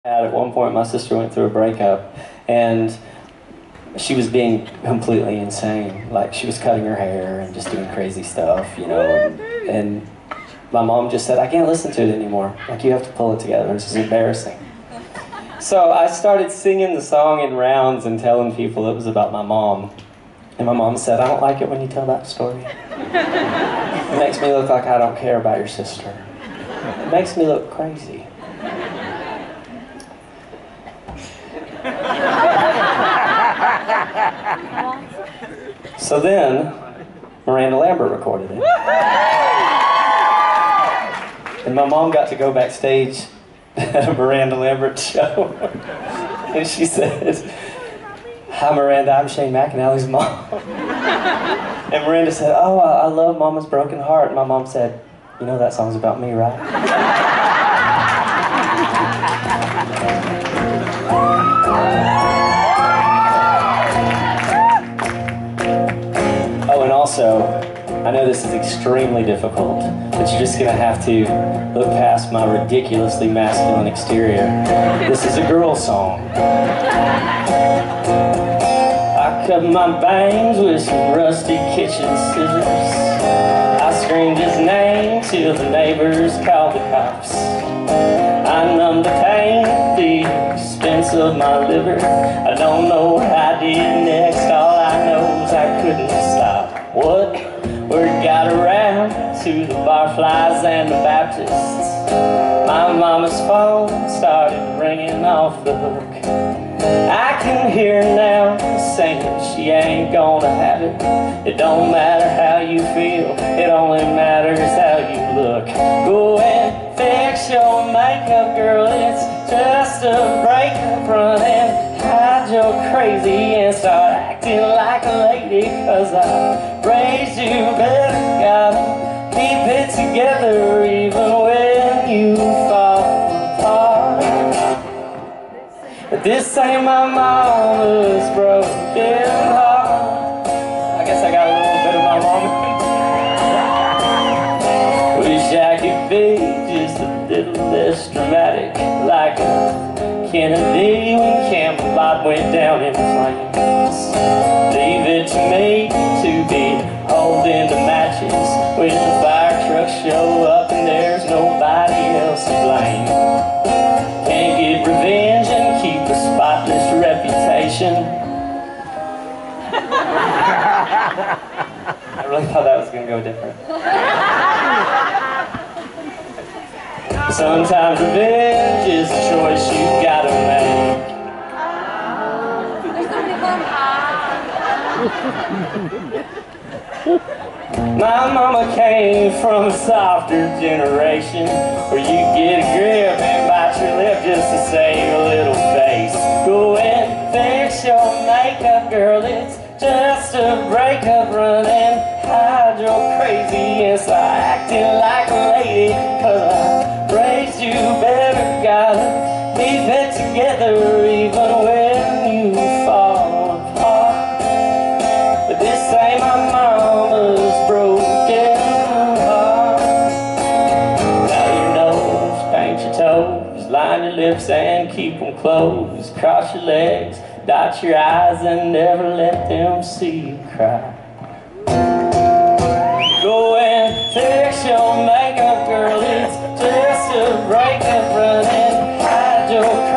At one point, my sister went through a breakup, and she was being completely insane. Like, she was cutting her hair and just doing crazy stuff, you know. And my mom just said, "I can't listen to it anymore. Like, you have to pull it together. This is embarrassing." So I started singing the song in rounds and telling people it was about my mom. And my mom said, "I don't like it when you tell that story. It makes me look like I don't care about your sister. It makes me look crazy." So then, Miranda Lambert recorded it. And my mom got to go backstage at a Miranda Lambert show. And she said, "Hi Miranda, I'm Shane McAnally's mom." And Miranda said, "Oh, I love Mama's Broken Heart." And my mom said, "You know that song's about me, right?" Oh, and also, I know this is extremely difficult, but you're just gonna have to look past my ridiculously masculine exterior. This is a girl song. I cut my bangs with some rusty kitchen scissors. I screamed his name till the neighbors called the cops. I numbed the pain at the expense of my liver. I don't know what I did next, all I know is I couldn't stop. What? Word got around to the barflies and the Baptists. My mama's phone started ringing off the hook. I can hear her now saying she ain't gonna have it. It don't matter how you feel, it only matters how you look. Go and fix your makeup, girl, it's just a breakup. Run and hide your crazy and start acting like a lady, 'cause I raised you better, gotta keep it together even when you fall apart. But this ain't my mama's broken heart. I guess I got a little bit of my mama. Wish I could be just a little less dramatic, like a Kennedy when Camelot went down in flames. Leave it to me to be holding the matches when the fire trucks show up and there's nobody else to blame. Can't get revenge and keep a spotless reputation. I really thought that was going to go different. Sometimes revenge is a choice you've got to make. My mama came from a softer generation where you get a grip and bite your lip just to save a little face. Go and fix your makeup, girl, it's just a breakup. Run and hide your crazy and start acting like a lady, 'cause I raised you better, gotta keep it together even when you fall apart. But this ain't my mama's broken heart. Now your nose, paint your toes, line your lips and keep them closed. Cross your legs, dot your I's and never let them see you cry. Go and fix your makeup, girl, it's just a breakup. Run and hide your